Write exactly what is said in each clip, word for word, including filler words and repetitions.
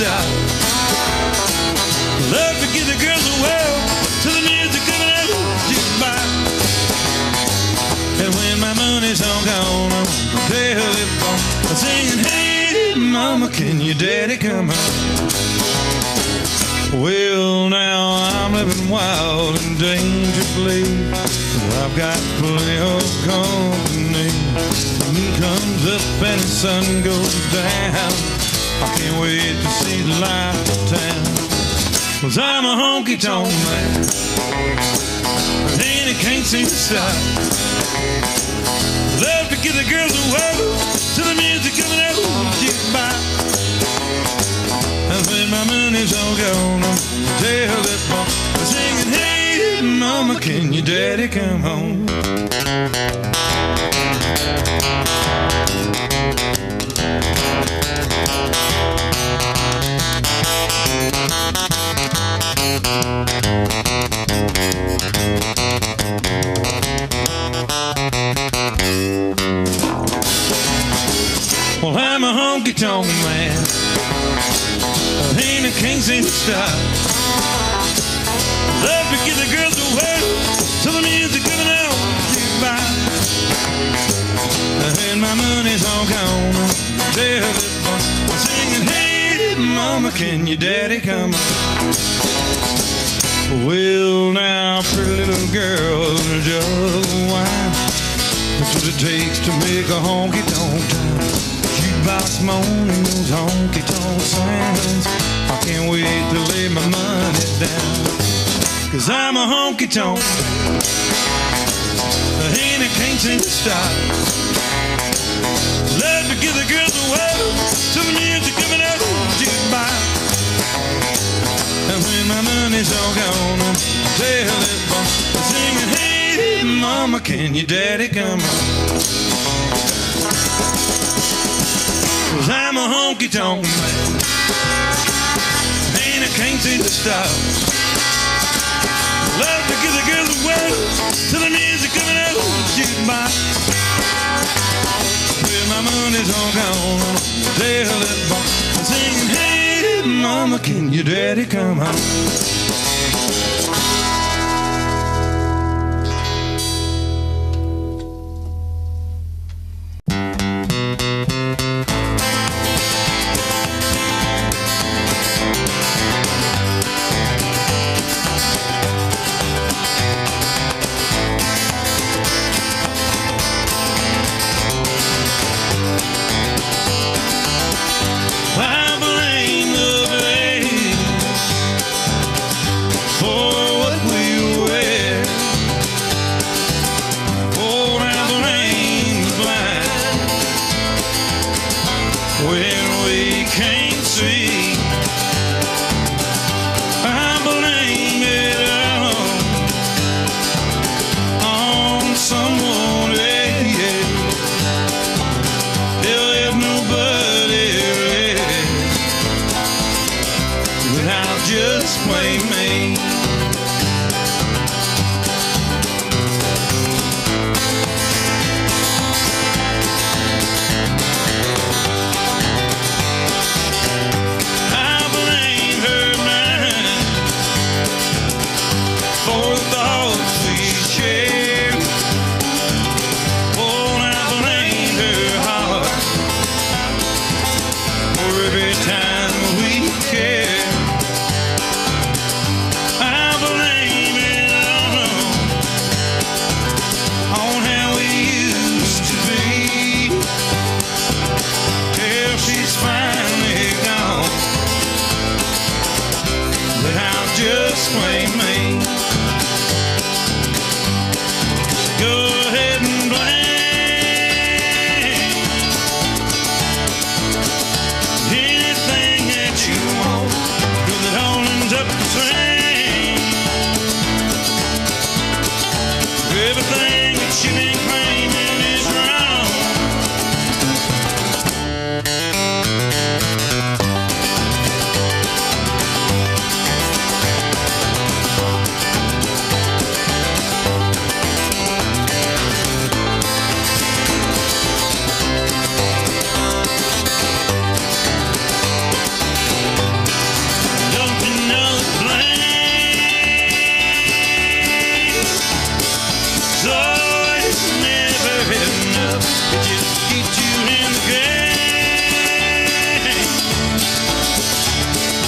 stop. Love to give the girls a whirl to the music of an old jukebox. And when my money's all gone, I'm gonna tell it all. I'm singing, hey, mama, can your daddy come home? Well, now I'm living wild and dangerously. I've got plenty of company. The moon comes up and the sun goes down. I can't wait to see the light of town. 'Cause I'm a honky-tonk man, and I can't seem to stop. Love to give the girls a whirl to the music of an old jukebox. And when my money's all gone, I'm tell that boy, I'm singing, hey, mama, can your daddy come home? Well, I'm a honky-tonk man, and I can't seem to stop. Love to give the girls a whirl to the music of an old jukebox. And my money's all gone, tell it, I'm singing, hey, mama, can your daddy come home? Well, now, pretty little girl in a jug of wine, that's what it takes to make a honky-tonk time. Jukebox moaning those honky-tonk sounds. I can't wait to lay my money down. 'Cause I'm a honky-tonk, and I can't seem to stop. Love to give the girls a whirl to the music of an old jukebox. And when my money's all gone, I'm tell it, boy, I'm singing, hey, mama, can your daddy come home? 'Cause I'm a honky-tonk man, and I can't seem to stop. Love to give the girls a whirl to the music of an old jukebox. When my money's all gone, tell it, boy, I'm singing, hey, mama, can your daddy come home?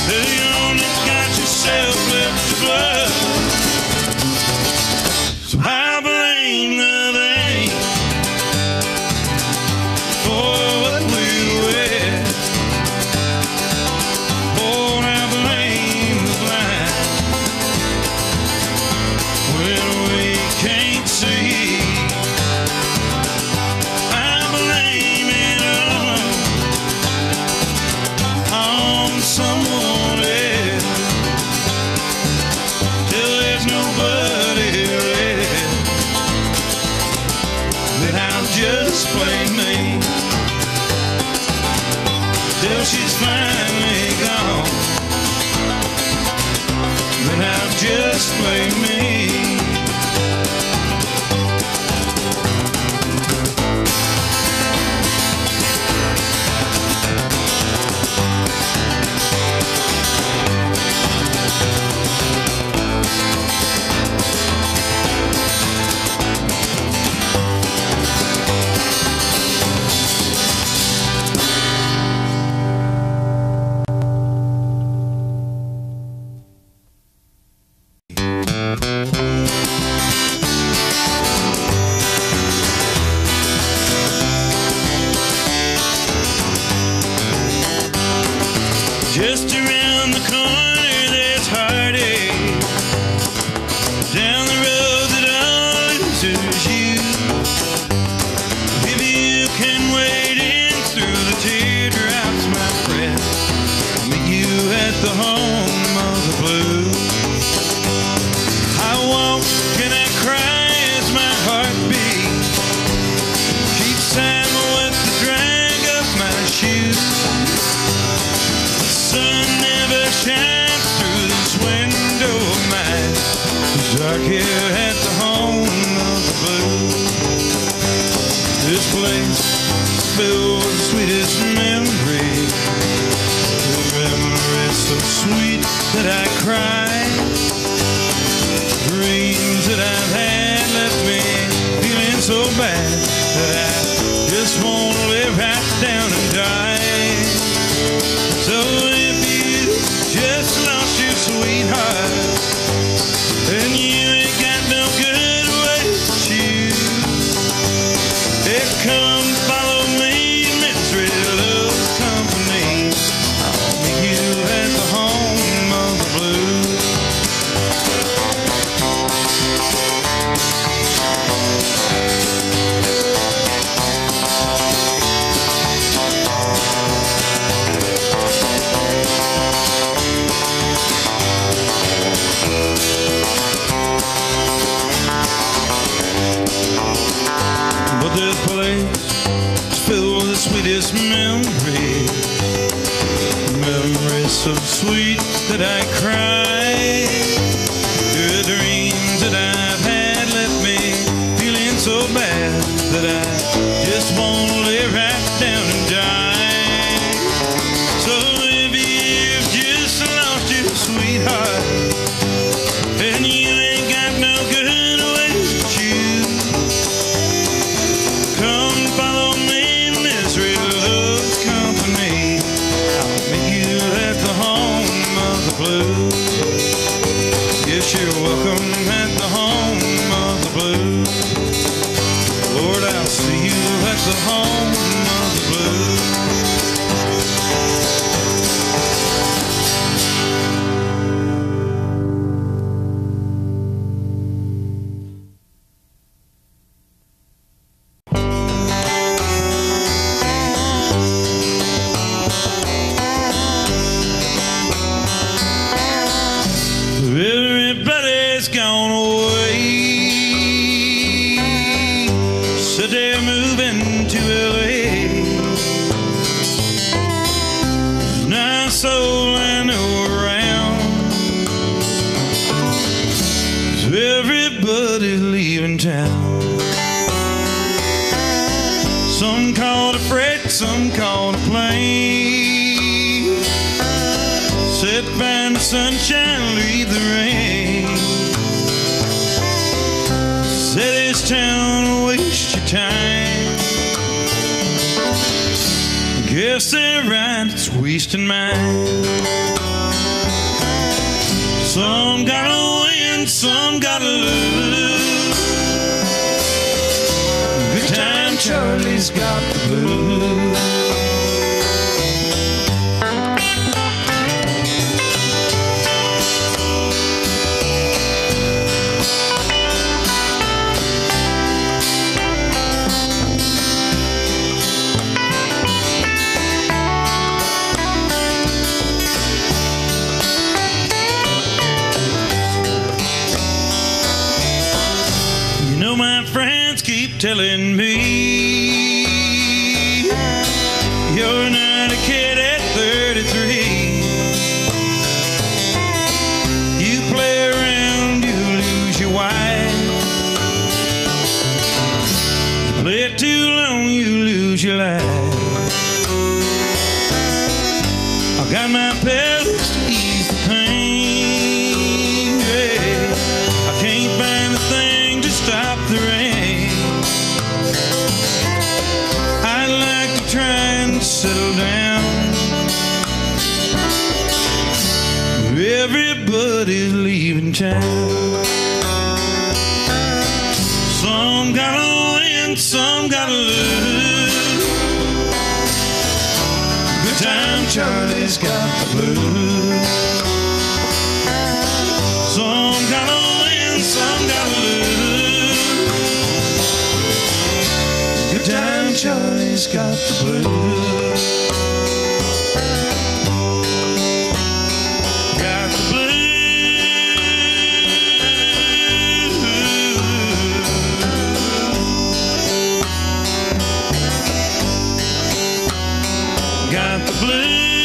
till you only got yourself left to blood. So I blame the rain for what we wear. Oh, I blame the blind when we can't see. I blame it all on someone else till there's nobody left. Then I'll just blame me till she's finally gone. Then I'll just blame me. Just around the corner there's heartache. Down the road that always is you. If you can wade in through the teardrops, my friend, I'll meet you at the home of the blue. I walk and I cry as my heart beats. Keep time with the drag of my shoes. The sun never shines through this window of mine. It's dark here at the home of the blue. This place is filled with the sweetest memories. The memories so sweet that I cry. Dreams that I've had left me feeling so bad that I just want to live right down and die. So if you just lost your sweetheart and you ain't got no good way to choose, it come follow me, misery loves company. I'll meet you at the home of the blue. But this place is filled with the sweetest memories. Memories so sweet that I cry. The dreams that I've had left me feeling so bad that I just want to live right down and die. So if you've just lost your sweetheart and you ain't got no good way to choose, come follow me, misery loves company. I'll meet you at the home of the blue. Yes, you're welcome at the home of the blue. Lord, I'll see you at the home of the blue. Everybody's gone away, so they're moving to L A. There's not a soul I know around, so everybody's leaving town. Some call it a freight, some call it a plane. Said find the sunshine, leave the rain. Said this town will waste your time. Guess they're right, it's wasting mine. Charlie's got the blues. You know my friends keep telling me you're not a kid at thirty-three. You play around, you lose your wife. You play it too long, you lose your life. I got my pills to ease the pain, yeah. I can't find a thing to stop the rain. I'd like to try and settle down. Everybody's leaving town. Some gotta win, some gotta lose. Good time Charlie's got the blues. Some gotta win, some gotta lose. Good time Charlie's got the blues. Got the blues. Got the blues.